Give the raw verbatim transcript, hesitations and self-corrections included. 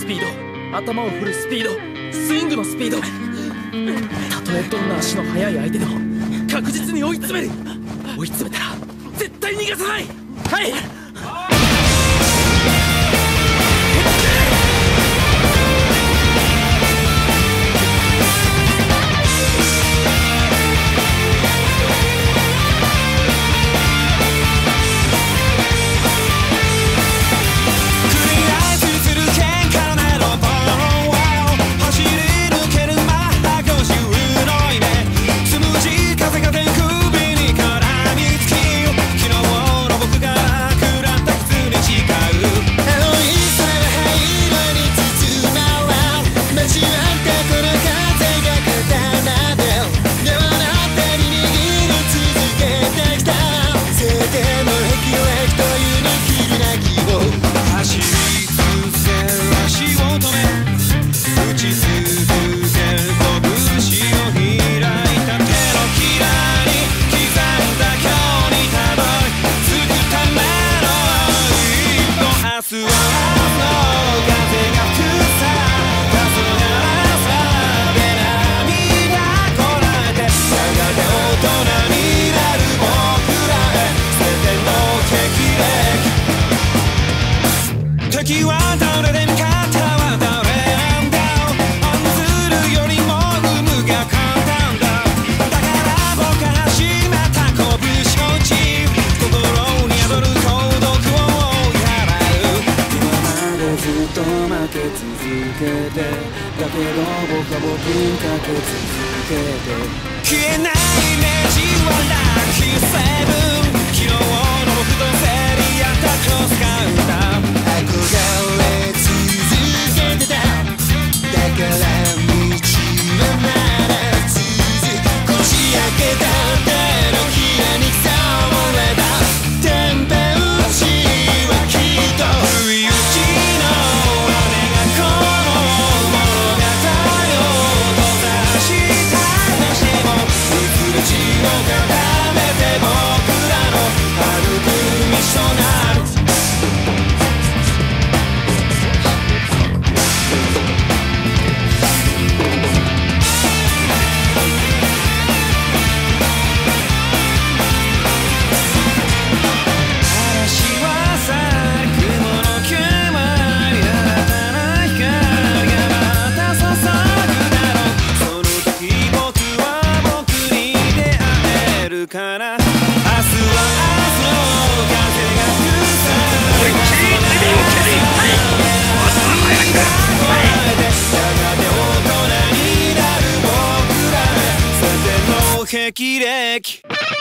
スピード、頭を振るスピード、スイングのスピード、たとえどんな足の速い相手でも確実に追い詰める。追い詰めたら絶対逃がさない。はい。 敵は誰で味方は誰なんだ。案ずるよりも生むが簡単だ。だから僕は始めた拳をち心に宿る孤独を追い払う。今までずっと負け続けてだけど僕は僕にかけ続けて消えないイメージはラッキーセブン。昨日の僕と競り合ったクロスカウンター憧れ続けてた。だから道はまだ続く。こじ開けた手のひらに触れた天変地はきっと不意打ちの雨がこの物語を閉ざしたとしてもいつで血を固めて僕らの歩く道となる。から明日は明日の風が吹くさ。思いっきり首を蹴り、はい、まずは早くだ。やがて大人になる僕ら、捨ての霹靂。